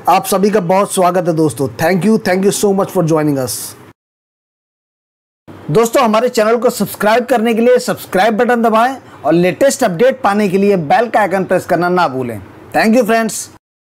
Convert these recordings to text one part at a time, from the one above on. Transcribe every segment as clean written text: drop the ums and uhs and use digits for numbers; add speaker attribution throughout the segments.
Speaker 1: आप सभी का बहुत स्वागत है दोस्तों। Thank you so much for joining us. दोस्तों, हमारे चैनल को सब्सक्राइब करने के लिए सब्सक्राइब बटन दबाएं और लेटेस्ट अपडेट पाने के लिए बेल का आइकन प्रेस करना ना भूलें। Thank you friends.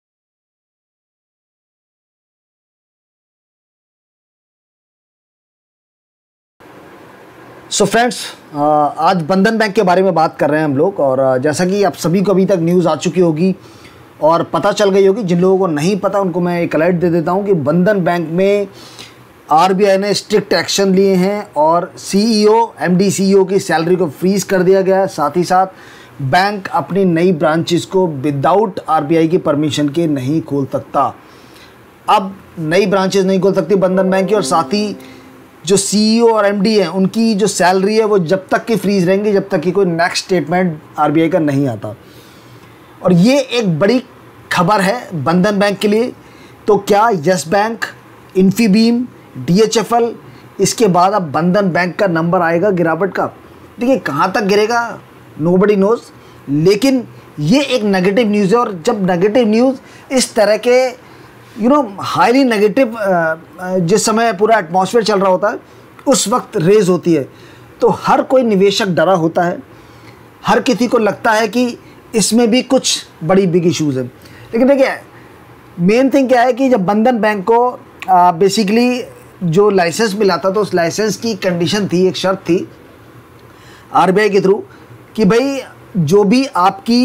Speaker 1: So friends, आज बंधन बैंक के बारे में बात कर रहे हैं हम लोग। और जैसा कि आप सभी को अभी तक न्यूज़ आ चुकी होगी और पता चल गई होगी, जिन लोगों को नहीं पता उनको मैं एक अलर्ट दे देता हूं कि बंधन बैंक में आरबीआई ने स्ट्रिक्ट एक्शन लिए हैं और एमडी सीईओ की सैलरी को फ्रीज कर दिया गया है। साथ ही साथ बैंक अपनी नई ब्रांचेस को विदाउट आरबीआई की परमिशन के नहीं खोल सकता। अब नई ब्रांचेस नहीं खोल सकती बंधन बैंक की, और साथ ही जो सीईओ और एमडी हैं उनकी जो सैलरी है वो जब तक की फ्रीज रहेंगी जब तक कि कोई नेक्स्ट स्टेटमेंट आरबीआई का नहीं आता। और ये एक बड़ी खबर है बंधन बैंक के लिए। तो क्या यस बैंक, इन्फीबीम, डीएचएफएल, इसके बाद अब बंधन बैंक का नंबर आएगा गिरावट का? देखिए, कहाँ तक गिरेगा नोबडी नोज, लेकिन ये एक नेगेटिव न्यूज़ है। और जब नेगेटिव न्यूज़ इस तरह के हाईली नेगेटिव जिस समय पूरा एटमॉस्फेयर चल रहा होता है उस वक्त रेज होती है तो हर कोई निवेशक डरा होता है। हर किसी को लगता है कि इसमें भी कुछ बड़ी बिग इश्यूज़ है। लेकिन देखिए, मेन थिंग क्या है कि जब बंधन बैंक को बेसिकली जो लाइसेंस मिला था तो उस लाइसेंस की कंडीशन थी, एक शर्त थी आरबीआई के थ्रू कि भाई जो भी आपकी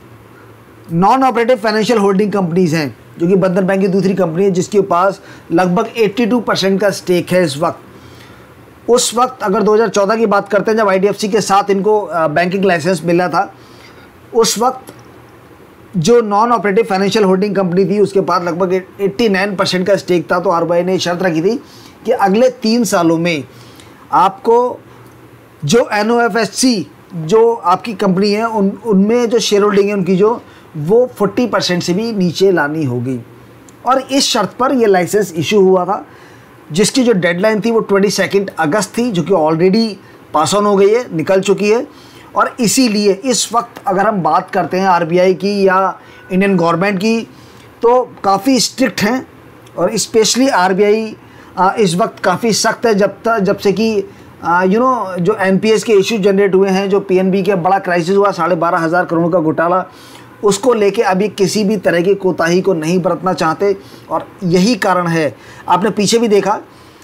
Speaker 1: non operative financial holding companies हैं, जो कि बंधन बैंक की दूसरी कंपनी है जिसके पास लगभग 82% का स्टेक है इस वक्त, उस वक्त अगर 2014 की बात करते हैं जब आईडीएफसी के साथ इनको बैंकिंग लाइसेंस मिला था, उस वक्त जो non operative financial holding company थी उसके पास लगभग 89% का स्टेक था। तो आरबीआई ने शर्त रखी थी कि अगले 3 सालों में आपको जो एनओएफएससी जो आपकी कंपनी है उनमें जो शेयर होल्डिंग है उनकी वो 40% से भी नीचे लानी होगी। और इस शर्त पर यह लाइसेंस इशू हुआ था, जिसकी जो डेडलाइन थी वो 22 अगस्त थी, जो कि ऑलरेडी पास ऑन हो गई है, निकल चुकी है। और इसीलिए इस वक्त अगर हम बात करते हैं आरबीआई की या इंडियन गवर्नमेंट की तो काफ़ी स्ट्रिक्ट हैं। और स्पेशली आरबीआई इस वक्त काफ़ी सख्त है जब से कि जो एनपीएस के इश्यू जनरेट हुए हैं, जो पीएनबी के बड़ा क्राइसिस हुआ 12,500 करोड़ का घोटाला, उसको लेके अभी किसी भी तरह की कोताही को नहीं बरतना चाहते। और यही कारण है, आपने पीछे भी देखा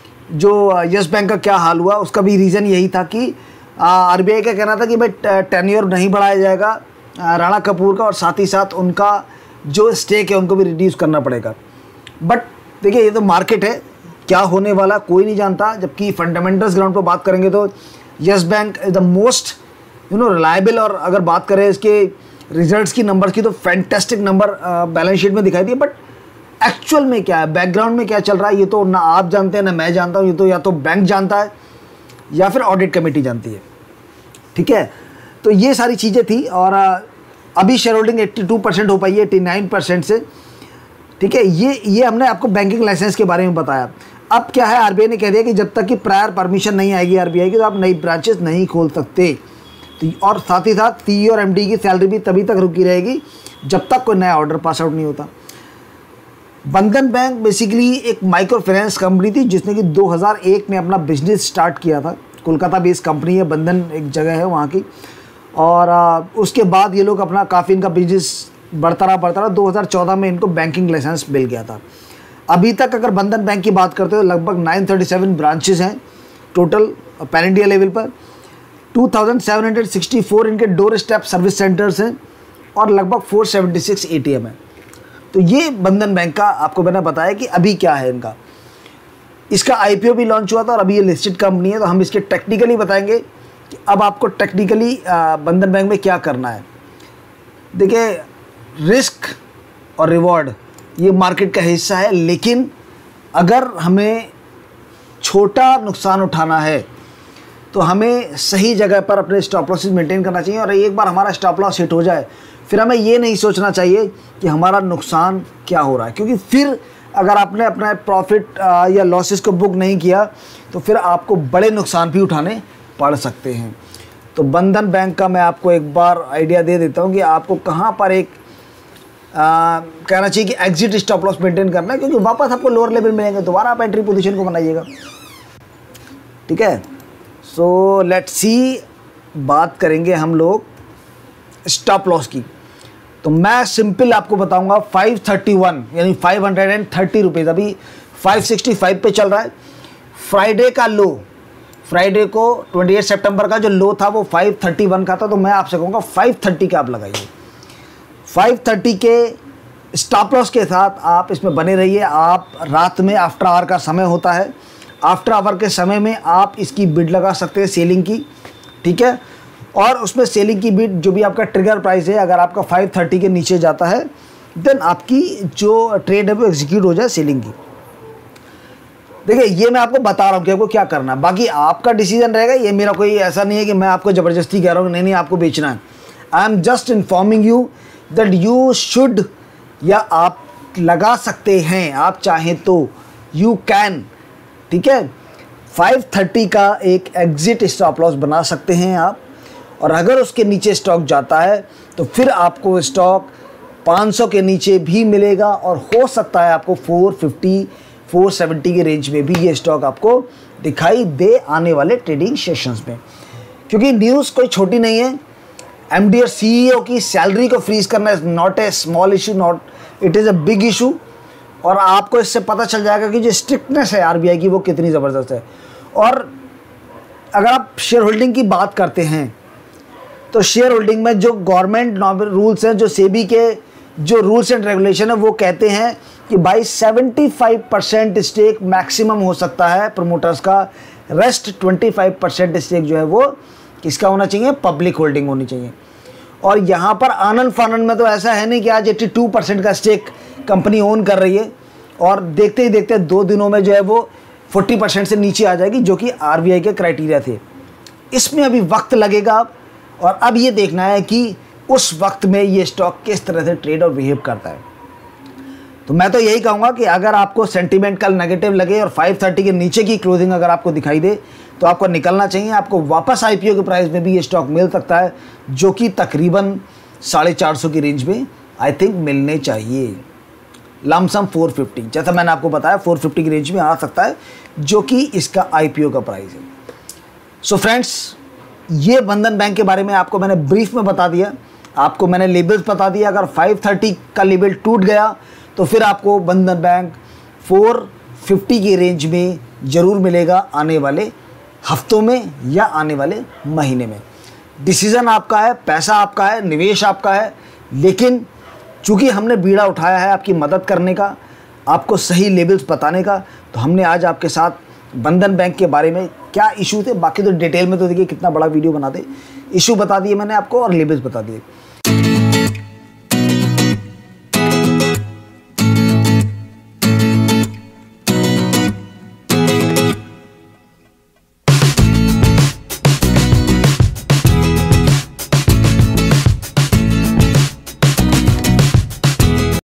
Speaker 1: जो यस बैंक का क्या हाल हुआ, उसका भी रीज़न यही था कि आरबीआई का कहना था कि भाई टेन्योर नहीं बढ़ाया जाएगा राणा कपूर का, और साथ ही साथ उनका जो स्टेक है उनको भी रिड्यूस करना पड़ेगा। बट देखिए, ये तो मार्केट है, क्या होने वाला कोई नहीं जानता। जबकि फंडामेंटल्स ग्राउंड पर बात करेंगे तो yes bank is the most reliable. और अगर बात करें इसके रिजल्ट्स की, नंबर्स की, तो फैंटेस्टिक नंबर बैलेंस शीट में दिखाई दिए। बट एक्चुअल में क्या है, बैकग्राउंड में क्या चल रहा है, ये तो ना आप जानते हैं ना मैं जानता हूँ। ये तो या तो बैंक जानता है या फिर ऑडिट कमेटी जानती है। ठीक है, तो ये सारी चीज़ें थी। और अभी शेयर होल्डिंग 82% हो पाई है 89% से। ठीक है, ये हमने आपको बैंकिंग लाइसेंस के बारे में बताया। अब क्या है, आरबीआई ने कह दिया कि जब तक कि प्रायर परमिशन नहीं आएगी आरबीआई की तो आप नई ब्रांचेस नहीं खोल सकते। तो और साथ ही साथ सीईओ और एमडी की सैलरी भी तभी तक रुकी रहेगी जब तक कोई नया ऑर्डर पास आउट नहीं होता। बंधन बैंक बेसिकली एक माइक्रो फाइनेंस कंपनी थी जिसने कि 2001 में अपना बिजनेस स्टार्ट किया था। कोलकाता बेस्ड कंपनी है, बंधन एक जगह है वहाँ की। और उसके बाद ये लोग अपना काफ़ी इनका बिजनेस बढ़ता रहा। 2014 में इनको बैंकिंग लाइसेंस मिल गया था। अभी तक अगर बंधन बैंक की बात करते हो लगभग 937 ब्रांचेस हैं टोटल पैन इंडिया लेवल पर। 2764 इनके डोर स्टेप सर्विस सेंटर्स हैं और लगभग 476 एटीएम है। तो ये बंधन बैंक का आपको मैंने बताया कि अभी क्या है इनका। इसका आईपीओ भी लॉन्च हुआ था और अभी ये लिस्टेड कंपनी है। तो हम इसके टेक्निकली बताएंगे कि अब आपको टेक्निकली बंधन बैंक में क्या करना है। देखिए, रिस्क और रिवॉर्ड ये मार्केट का हिस्सा है, लेकिन अगर हमें छोटा नुकसान उठाना है तो हमें सही जगह पर अपने स्टॉप लॉसेस मेंटेन करना चाहिए। और एक बार हमारा स्टॉप लॉस हिट हो जाए फिर हमें ये नहीं सोचना चाहिए कि हमारा नुकसान क्या हो रहा है, क्योंकि फिर अगर आपने अपना प्रॉफिट या लॉसेस को बुक नहीं किया तो फिर आपको बड़े नुकसान भी उठाने पड़ सकते हैं। तो बंधन बैंक का मैं आपको एक बार आइडिया दे देता हूँ कि आपको कहाँ पर एक कहना चाहिए कि एग्जिट स्टॉप लॉस मेंटेन करना है, क्योंकि वापस आपको लोअर लेवल मिलेंगे, दोबारा आप एंट्री पोजीशन को बनाइएगा। ठीक है, सो लेट्स सी, बात करेंगे हम लोग स्टॉप लॉस की। तो मैं सिंपल आपको बताऊंगा 531 यानी 530 रुपीज़, अभी 565 पे चल रहा है। फ्राइडे का लो, फ्राइडे को 28 सितंबर का जो लो था वो 531 का था, तो मैं आपसे कहूँगा 530 का आप लगाइए। 530 के स्टॉप लॉस के साथ आप इसमें बने रहिए। आप रात में आफ्टर आवर का समय होता है, आफ्टर आवर के समय में आप इसकी बिड लगा सकते हैं सेलिंग की। ठीक है, और उसमें सेलिंग की बिड जो भी आपका ट्रिगर प्राइस है, अगर आपका 530 के नीचे जाता है देन आपकी जो ट्रेड है वो एग्जीक्यूट हो जाए सेलिंग की। देखिए, ये मैं आपको बता रहा हूँ कि आपको क्या करना है, बाकी आपका डिसीजन रहेगा। ये मेरा कोई ऐसा नहीं है कि मैं आपको ज़बरदस्ती कह रहा हूँ नहीं आपको बेचना है। I am just informing you that you should, या आप लगा सकते हैं, आप चाहें तो यू कैन। ठीक है, 530 का एक एग्जिट स्टॉप लॉस बना सकते हैं आप, और अगर उसके नीचे स्टॉक जाता है तो फिर आपको स्टॉक 500 के नीचे भी मिलेगा, और हो सकता है आपको 450 470 के रेंज में भी ये स्टॉक आपको दिखाई दे आने वाले ट्रेडिंग सेशंस में। क्योंकि न्यूज़ कोई छोटी नहीं है। एमडी और सीईओ की सैलरी को फ्रीज करना is not a small issue, not it is a big issue. और आपको इससे पता चल जाएगा कि जो स्ट्रिक्टनेस है आरबीआई की वो कितनी ज़बरदस्त है। और अगर आप शेयर होल्डिंग की बात करते हैं तो शेयर होल्डिंग में जो गवर्नमेंट रूल्स हैं, जो सेबी के जो रूल्स एंड रेगुलेशन है, वो कहते हैं कि भाई 75% स्टेक मैक्सिमम हो सकता है प्रमोटर्स का, रेस्ट 25% स्टेक जो है वो किसका होना चाहिए, पब्लिक होल्डिंग होनी चाहिए। और यहाँ पर आनंद फानंद में तो ऐसा है नहीं कि आज 82% का स्टेक कंपनी ओन कर रही है और देखते ही देखते 2 दिनों में जो है वो 40% से नीचे आ जाएगी, जो कि आरबीआई के क्राइटेरिया थे। इसमें अभी वक्त लगेगा, और अब ये देखना है कि उस वक्त में ये स्टॉक किस तरह से ट्रेड और बिहेव करता है। तो मैं तो यही कहूँगा कि अगर आपको सेंटीमेंट कल नेगेटिव लगे और 530 के नीचे की क्लोजिंग अगर आपको दिखाई दे तो आपको निकलना चाहिए। आपको वापस आईपीओ के प्राइस में भी ये स्टॉक मिल सकता है, जो कि तकरीबन 450 की रेंज में आई थिंक मिलने चाहिए। लमसम 450, जैसा मैंने आपको बताया 450 की रेंज में आ सकता है, जो कि इसका आईपीओ का प्राइस है। सो फ्रेंड्स, ये बंधन बैंक के बारे में आपको मैंने ब्रीफ में बता दिया, आपको मैंने लेवल्स बता दिया। अगर 530 का लेवल टूट गया तो फिर आपको बंधन बैंक 450 की रेंज में ज़रूर मिलेगा आने वाले हफ्तों में या आने वाले महीने में। डिसीज़न आपका है, पैसा आपका है, निवेश आपका है, लेकिन चूँकि हमने बीड़ा उठाया है आपकी मदद करने का, आपको सही लेवल्स बताने का, तो हमने आज आपके साथ बंधन बैंक के बारे में क्या इशू थे, बाकी तो डिटेल में तो देखिए कितना बड़ा वीडियो बना दे, इशू बता दिए मैंने आपको और लेवल्स बता दिए।